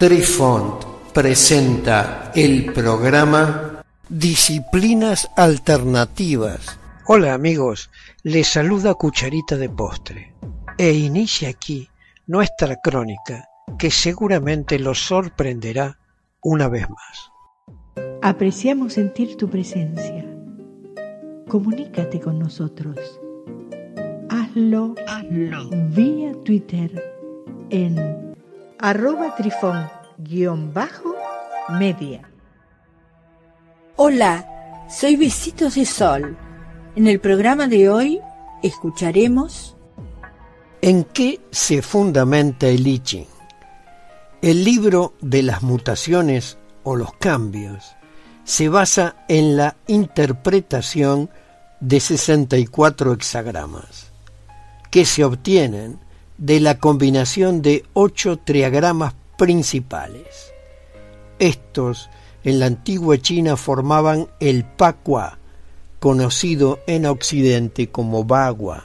Trifont presenta el programa Disciplinas Alternativas. Hola amigos, les saluda Cucharita de Postre e inicia aquí nuestra crónica que seguramente los sorprenderá una vez más. Apreciamos sentir tu presencia. Comunícate con nosotros. Hazlo vía Twitter en @trifon_media. Hola, soy Besitos de Sol. En el programa de hoy escucharemos ¿En qué se fundamenta el I Ching? El libro de las mutaciones o los cambios se basa en la interpretación de 64 hexagramas, que se obtienen de la combinación de 8 triagramas principales. Estos en la antigua China formaban el Pakua, conocido en Occidente como Bagua.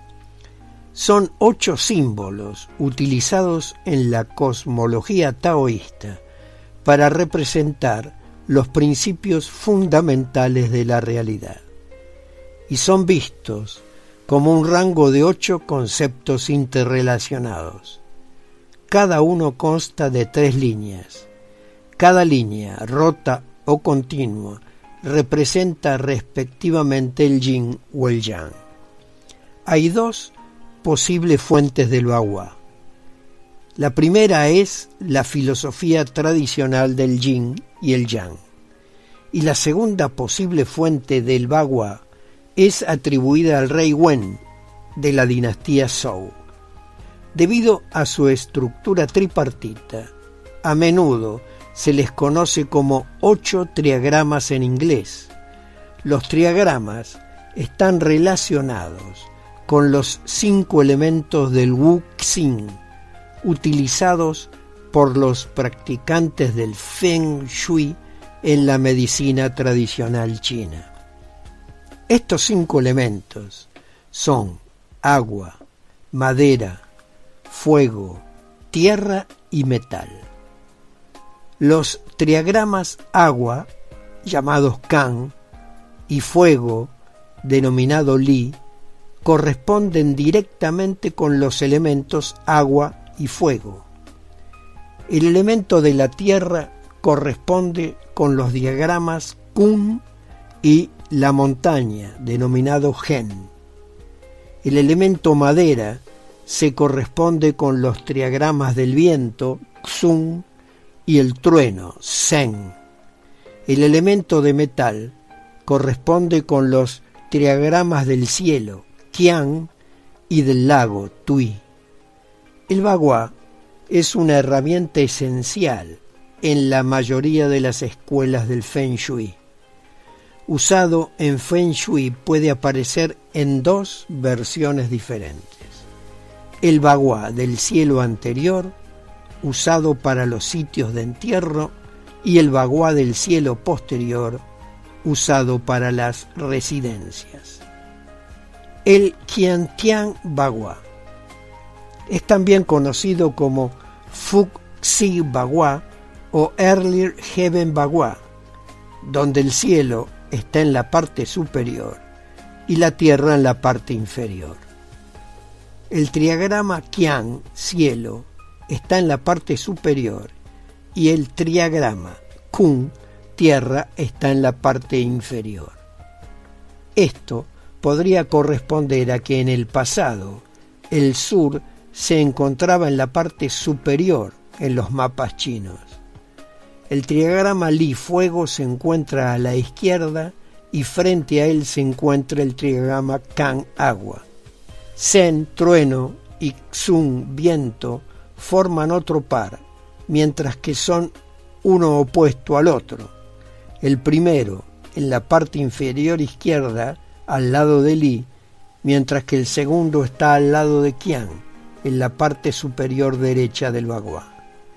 Son 8 símbolos utilizados en la cosmología taoísta para representar los principios fundamentales de la realidad, y son vistos como un rango de 8 conceptos interrelacionados. Cada uno consta de 3 líneas. Cada línea, rota o continua, representa respectivamente el yin o el yang. Hay 2 posibles fuentes del Bagua. La primera es la filosofía tradicional del yin y el yang, y la segunda posible fuente del Bagua es atribuida al rey Wen de la dinastía Zhou. Debido a su estructura tripartita, a menudo se les conoce como 8 triagramas en inglés. Los triagramas están relacionados con los 5 elementos del Wu Xing, utilizados por los practicantes del Feng Shui en la medicina tradicional china. Estos 5 elementos son agua, madera, fuego, tierra y metal. Los triagramas agua, llamados Kan, y fuego, denominado Li, corresponden directamente con los elementos agua y fuego. El elemento de la tierra corresponde con los diagramas Kun y la montaña, denominado Gen. El elemento madera se corresponde con los triagramas del viento, Xun, y el trueno, Zhen. El elemento de metal corresponde con los triagramas del cielo, Qian, y del lago, Tui. El Bagua es una herramienta esencial en la mayoría de las escuelas del Feng Shui. Usado en Feng Shui puede aparecer en 2 versiones diferentes. El Bagua del cielo anterior, usado para los sitios de entierro, y el Bagua del cielo posterior, usado para las residencias. El Qiantian Bagua es también conocido como Fuxi Bagua o Early Heaven Bagua, donde el cielo está en la parte superior y la tierra en la parte inferior. El triagrama Qian, cielo, está en la parte superior y el triagrama Kun, tierra, está en la parte inferior. Esto podría corresponder a que en el pasado el sur se encontraba en la parte superior en los mapas chinos. El triagrama Li, fuego, se encuentra a la izquierda y frente a él se encuentra el triagrama Kan, agua. Zhen, trueno, y Xun, viento, forman otro par, mientras que son uno opuesto al otro. El primero en la parte inferior izquierda, al lado de Li, mientras que el segundo está al lado de Qian, en la parte superior derecha del Bagua.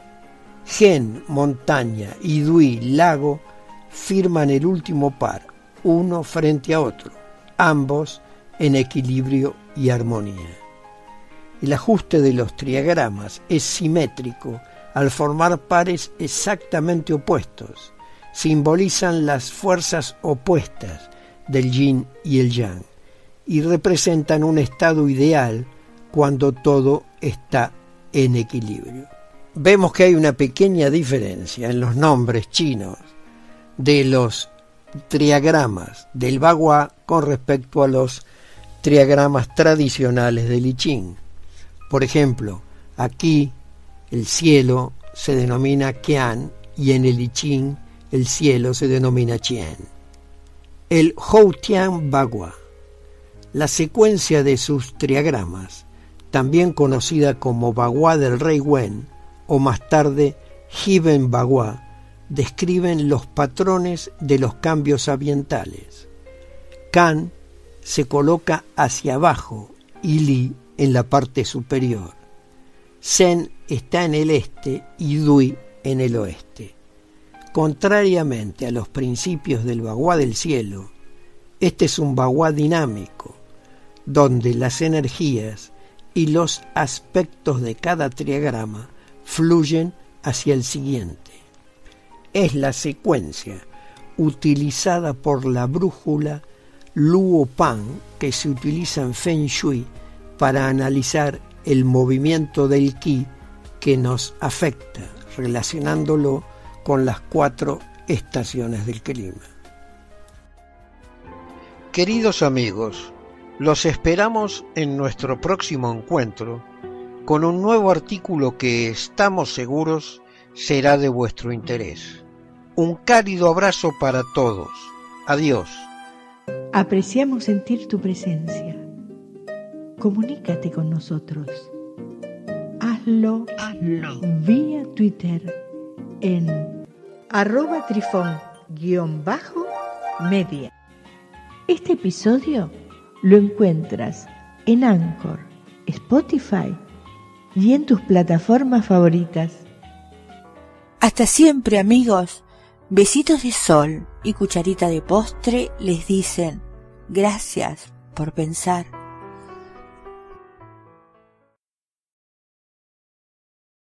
Gen, montaña, y Dui, lago, firman el último par, uno frente a otro, ambos en equilibrio y armonía. El ajuste de los triagramas es simétrico al formar pares exactamente opuestos. Simbolizan las fuerzas opuestas del yin y el yang y representan un estado ideal cuando todo está en equilibrio. Vemos que hay una pequeña diferencia en los nombres chinos de los triagramas del Bagua con respecto a los triagramas tradicionales del I Ching. Por ejemplo, aquí el cielo se denomina Qian y en el I Ching el cielo se denomina Qian. El Houtian Bagua, la secuencia de sus triagramas, también conocida como Bagua del Rey Wen o más tarde Hiben Bagua, describen los patrones de los cambios ambientales. Kan se coloca hacia abajo y Li en la parte superior. Sen está en el este y Dui en el oeste. Contrariamente a los principios del Bagua del cielo, este es un Bagua dinámico, donde las energías y los aspectos de cada triagrama fluyen hacia el siguiente. Es la secuencia utilizada por la brújula Luo Pan que se utiliza en Feng Shui para analizar el movimiento del Qi que nos afecta, relacionándolo con las 4 estaciones del clima. Queridos amigos, los esperamos en nuestro próximo encuentro con un nuevo artículo que estamos seguros será de vuestro interés. Un cálido abrazo para todos. Adiós. Apreciamos sentir tu presencia. Comunícate con nosotros. Hazlo vía Twitter en @trifón_media. Este episodio lo encuentras en Anchor, Spotify y en tus plataformas favoritas. Hasta siempre, amigos. Besitos de sol y cucharita de postre les dicen gracias por pensar.